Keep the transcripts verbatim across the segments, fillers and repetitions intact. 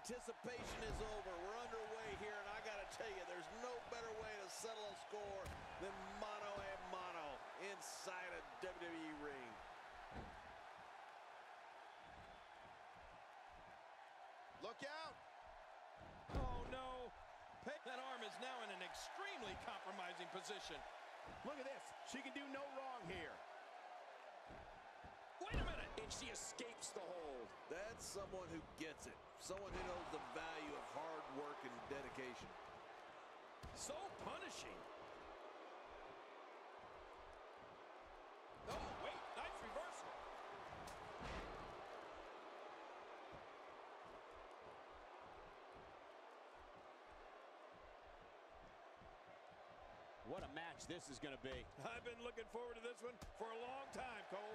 anticipation is over. We're underway here, and I gotta tell you, there's no better way to settle a score than mano a mano inside a W W E ring. Look out! Oh no! That arm is now in an extremely compromising position. Look at this. She can do no wrong here. Wait a minute! And she escapes the hold. That's someone who gets it. Someone who knows the value of hard work and dedication. So punishing. Oh, wait. Nice reversal. What a match this is going to be. I've been looking forward to this one for a long time, Cole.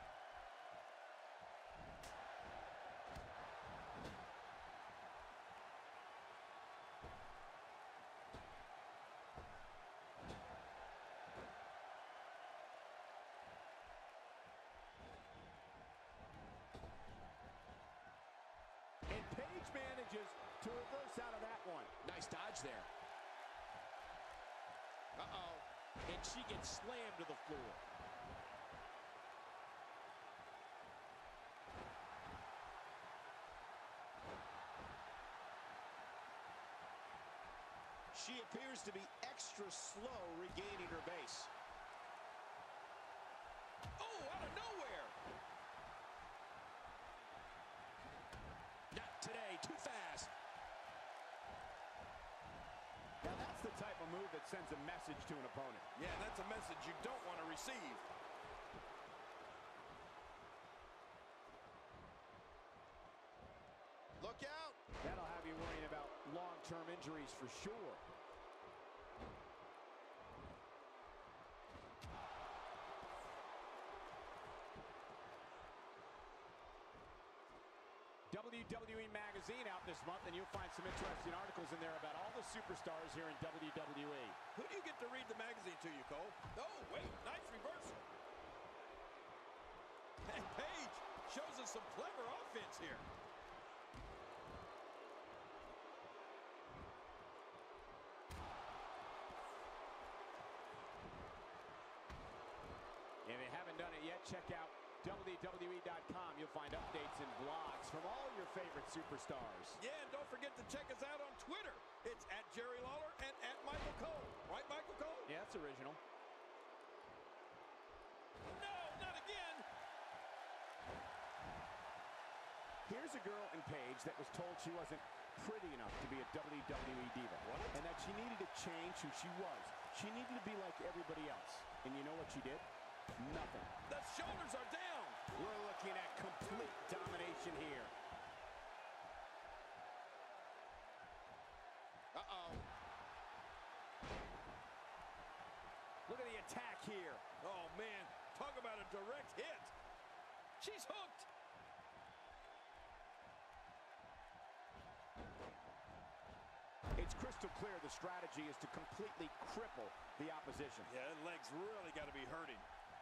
And Paige manages to reverse out of that one. Nice dodge there. Uh-oh. And she gets slammed to the floor. She appears to be extra slow regaining her base. Oh, out of nowhere! Not today, too fast. Now that's the type of move that sends a message to an opponent. Yeah, that's a message you don't want to receive. Look out! That'll have you worrying about long-term injuries for sure. W W E Magazine out this month, and you'll find some interesting articles in there about all the superstars here in W W E. Who do you get to read the magazine to you, Cole? Oh, wait, nice reversal. And Paige shows us some clever offense here. If you haven't done it yet, check out W W E dot com. You'll find updates and blogs from all your favorite superstars. Yeah, and don't forget to check us out on Twitter. It's at Jerry Lawler and at Michael Cole. Right, Michael Cole? Yeah, that's original. No, not again. Here's a girl in Paige that was told she wasn't pretty enough to be a W W E diva. What? And that she needed to change who she was. She needed to be like everybody else. And you know what she did? Nothing. The shoulders are down. We're looking at complete domination here. Uh-oh. Look at the attack here. Oh, man. Talk about a direct hit. She's hooked. It's crystal clear the strategy is to completely cripple the opposition. Yeah, that leg's really got to be hurting.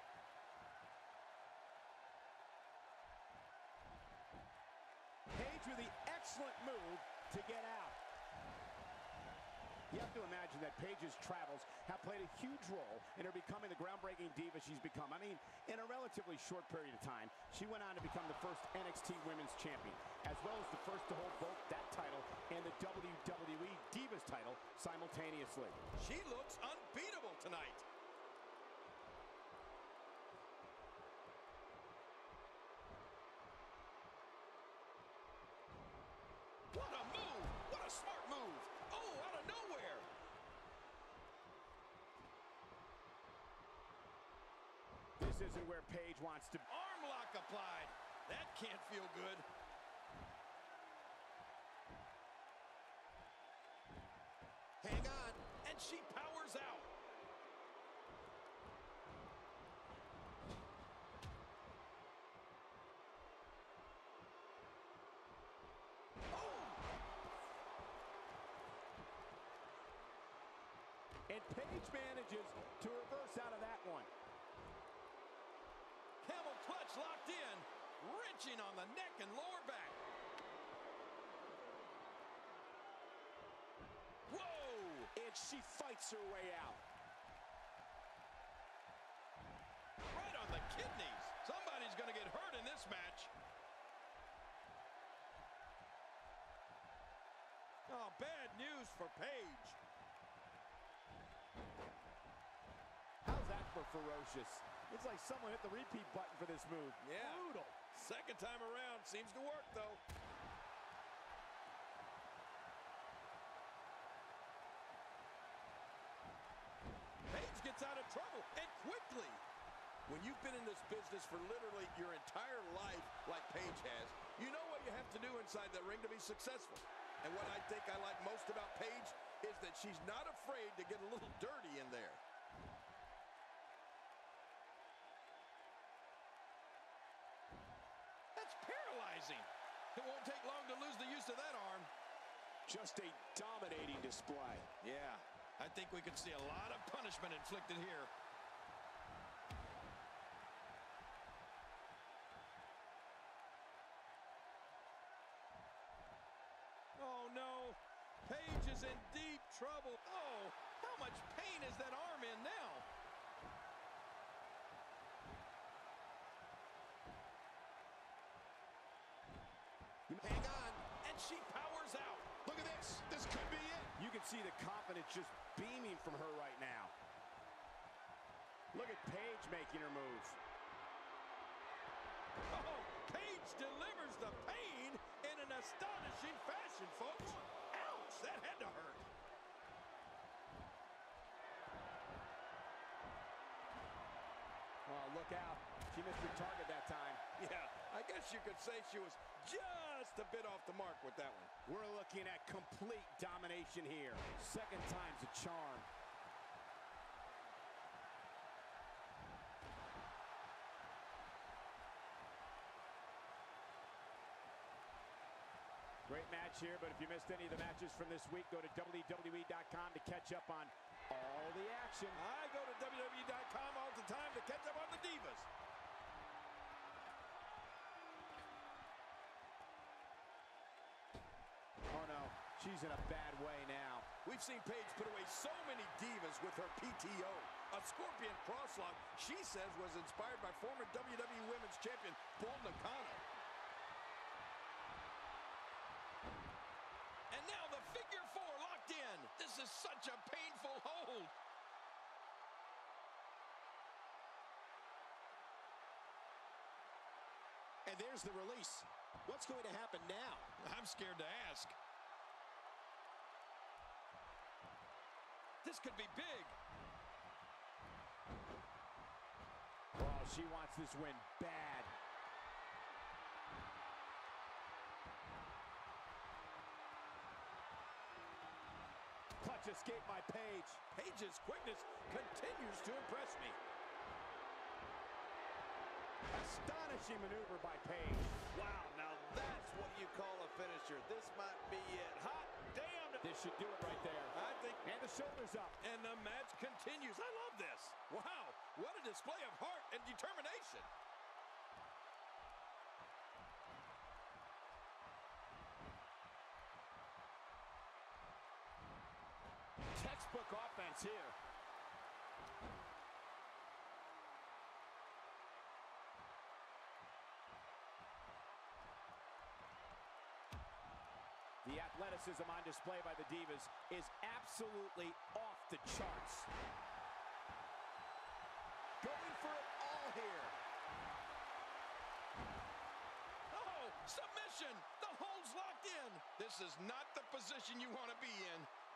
Paige with the excellent move to get out. You have to imagine that Paige's travels have played a huge role in her becoming the groundbreaking diva she's become. I mean, in a relatively short period of time, she went on to become the first N X T Women's Champion, as well as the first to hold both that title and the W W E Divas title simultaneously. She looks unbeatable tonight. What a move! What a smart move! Oh, out of nowhere! This isn't where Paige wants to... Arm lock applied. That can't feel good. Hang on. And she powers out. And Paige manages to reverse out of that one. Camel clutch locked in, wrenching on the neck and lower back. and she fights her way out. Right on the kidneys. Somebody's going to get hurt in this match. Oh, bad news for Paige. How's that for ferocious? It's like someone hit the repeat button for this move. Yeah. Brutal. Second time around seems to work, though. Paige gets out of trouble, and quickly. When you've been in this business for literally your entire life, like Paige has, you know what you have to do inside that ring to be successful. And what I think I like most about Paige is that she's not afraid to get a little dirty in there. That's paralyzing. It won't take long to lose the use of that arm. Just a dominating display. Yeah, I think we could see a lot of punishment inflicted here. Oh, no. Paige is in deep trouble. Oh, how much pain is that arm in now? Hang on. And she powers out. Look at this. This could be it. You can see the confidence just beaming from her right now. Look at Paige making her move. Oh, Paige delivers the pain in an astonishing fashion, folks. Ouch, that had to hurt. Oh, look out. She missed her target that time. Yeah, I guess you could say she was just a bit off the mark with that one. We're looking at complete domination here. Second time's a charm. Great match here, but if you missed any of the matches from this week, go to W W E dot com to catch up on all the action. I go to W W E dot com all the time to catch up on the Divas. Oh, no. She's in a bad way now. We've seen Paige put away so many Divas with her P T O. A scorpion crosslock, she says, was inspired by former W W E Women's Champion Bull Nakano. And now the figure four locked in. This is such a painful hold. And there's the release. What's going to happen now? I'm scared to ask. This could be big. Oh, she wants this win bad. Clutch escape by Paige. Paige's quickness continues to impress me. Astonishing maneuver by Paige. Wow, now that's what you call a finisher. This might be it. Hot damn! This should do it right there. I think, And the shoulders up. and the match continues. I love this. Wow, what a display of heart and determination. Textbook offense here. The athleticism on display by the Divas is absolutely off the charts. Going for it all here. Oh, submission. The hold's locked in. This is not the position you want to be in.